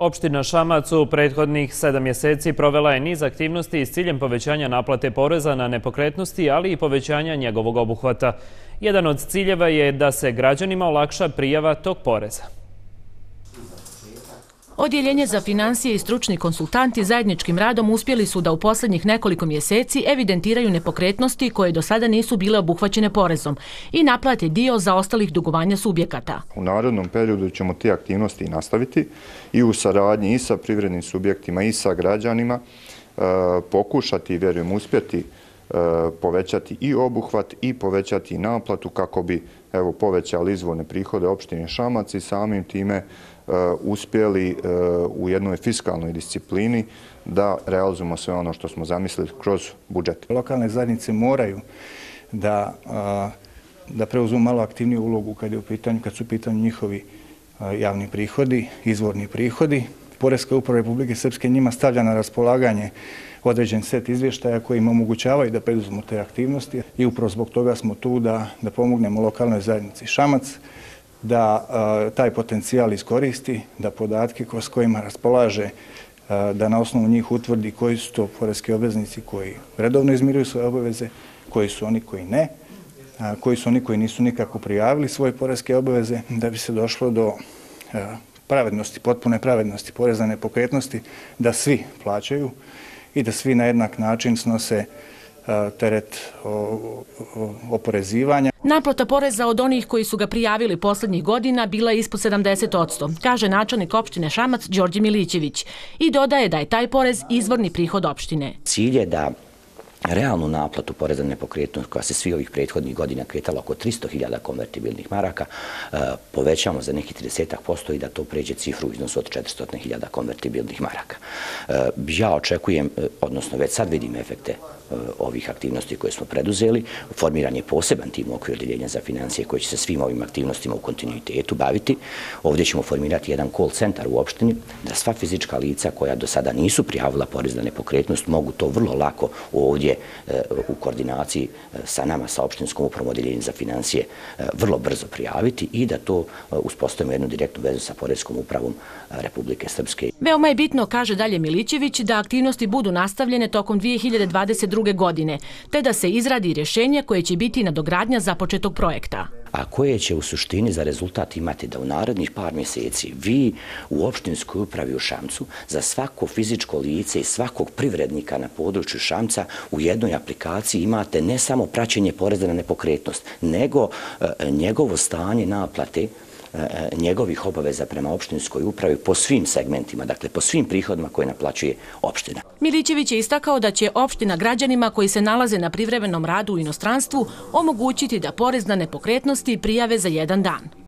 Opština Šamac u prethodnih 7 mjeseci provela je niz aktivnosti s ciljem povećanja naplate poreza na nepokretnosti, ali i povećanja njegovog obuhvata. Jedan od ciljeva je da se građanima olakša prijava tog poreza. Odjeljenje za financije i stručni konsultanti zajedničkim radom uspjeli su da u posljednjih nekoliko mjeseci evidentiraju nepokretnosti koje do sada nisu bile obuhvaćene porezom i naplate dio zaostalih dugovanja subjekata. U narednom periodu ćemo te aktivnosti nastaviti i u saradnji i sa privrednim subjektima i sa građanima pokušati, vjerujem, uspjeti povećati i obuhvat i povećati naplatu kako bi povećali izvorne prihode opštine Šamac i samim time uspjeli u jednoj fiskalnoj disciplini da realizujemo sve ono što smo zamislili kroz budžet. Lokalne zajednice moraju da preuzmu malo aktivniju ulogu kad su u pitanju njihovi javni prihodi, izvorni prihodi. Poreska uprava Republike Srpske njima stavlja na raspolaganje određen set izvještaja koji im omogućavaju da preduzmu te aktivnosti i upravo zbog toga smo tu da pomognemo lokalnoj zajednici Šamac da taj potencijal iskoristi, da podatke s kojima raspolaže, da na osnovu njih utvrdi koji su to poreski obveznici koji redovno izmiruju svoje obaveze, koji su oni koji ne, koji su oni koji nisu nikako prijavili svoje poreske obaveze, da bi se došlo do pravednosti, potpune pravednosti poreza na nepokretnosti, da svi plaćaju i da svi na jednak način snose teret oporezivanja. Naplata poreza od onih koji su ga prijavili posljednjih godina bila je ispod 70%, kaže načelnik opštine Šamac Đorđe Milićević i dodaje da je taj porez izvorni prihod opštine. Cilj je da realnu naplatu poreza na nepokretnost, koja se svi ovih prethodnih godina kretala oko 300.000 konvertibilnih maraka, povećamo za nekih 30% i da to pređe cifru u iznosu od 400.000 konvertibilnih maraka. Ja očekujem, odnosno već sad vidim efekte ovih aktivnosti koje smo preduzeli. Formiran je poseban tim u okviru odjeljenja za financije koji će se svim ovim aktivnostima u kontinuitetu baviti. Ovdje ćemo formirati jedan call centar u opštini da sva fizička lica koja do sada nisu prijavila porez na nepokretnost mogu to vrlo lako ovdje u koordinaciji sa nama, sa opštinskom upravom odjeljenjem za financije vrlo brzo prijaviti i da to uspostavimo jednu direktnu vezu sa poreskom upravom Republike Srpske. Veoma je bitno, kaže dalje Milićević, da aktivnosti budu nastavljene tokom 2022. godine, te da se izradi rješenje koje će biti nadogradnja započetog projekta. A koje će u suštini za rezultat imati da u narednih par mjeseci vi u opštinskoj upravi u Šamcu za svako fizičko lice i svakog privrednika na području Šamca u jednoj aplikaciji imate ne samo praćenje poreza na nepokretnost, nego njegovo stanje naplate njegovih obaveza prema opštinskoj upravi po svim segmentima, dakle po svim prihodima koje naplaćuje opština. Milićević je istakao da će opština građanima koji se nalaze na privremenom radu u inostranstvu omogućiti da porez na nepokretnosti prijave za jedan dan.